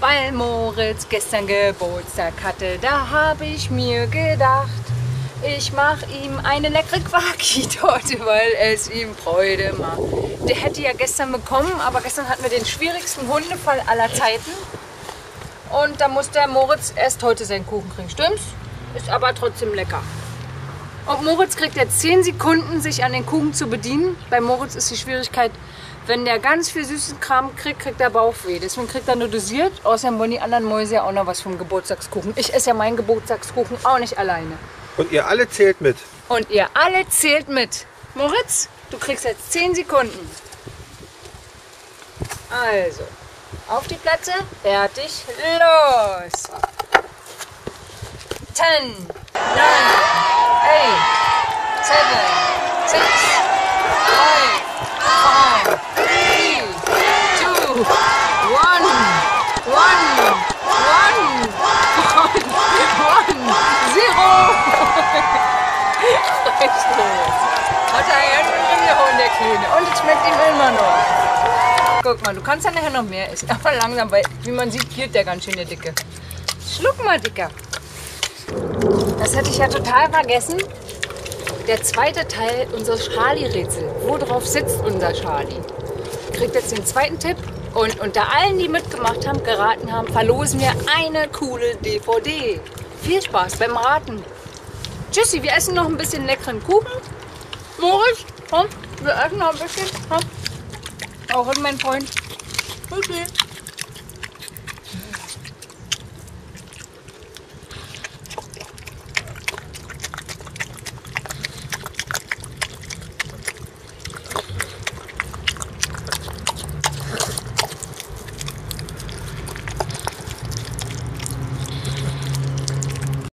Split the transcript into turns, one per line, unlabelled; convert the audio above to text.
weil Moritz gestern Geburtstag hatte. Da habe ich mir gedacht, ich mache ihm eine leckere Quaки-Torte, weil es ihm Freude macht. Der hätte ja gestern bekommen, aber gestern hatten wir den schwierigsten Hundefall aller Zeiten. Und da muss der Moritz erst heute seinen Kuchen kriegen. Stimmt's? Ist aber trotzdem lecker. Und Moritz kriegt jetzt 10 Sekunden, sich an den Kuchen zu bedienen. Bei Moritz ist die Schwierigkeit, wenn der ganz viel süßen Kram kriegt, kriegt er Bauchweh. Deswegen kriegt er nur dosiert. Außerdem wollen die anderen Mäuse ja auch noch was vom Geburtstagskuchen. Ich esse ja meinen Geburtstagskuchen auch nicht alleine.
Und ihr alle zählt mit.
Und ihr alle zählt mit. Moritz, du kriegst jetzt 10 Sekunden. Also, auf die Plätze, fertig, los! 10, 9, 8, 7, 6, 5, 4, 3, 2, 1, 0. Hat er ja noch in der Kleine. Und es schmeckt ihm immer noch. Guck mal, du kannst ja nachher noch mehr essen. Aber langsam, weil, wie man sieht, giert der ganz schön, der Dicke. Schluck mal, Dicker. Das hatte ich ja total vergessen. Der zweite Teil unseres Charlie-Rätsel. Wo drauf sitzt unser Charlie? Kriegt jetzt den zweiten Tipp. Und unter allen, die mitgemacht haben, geraten haben, verlosen wir eine coole DVD. Viel Spaß beim Raten. Tschüssi, wir essen noch ein bisschen leckeren Kuchen. Moritz, komm, wir essen noch ein bisschen. Komm. Auch in mein Freund. Tschüssi.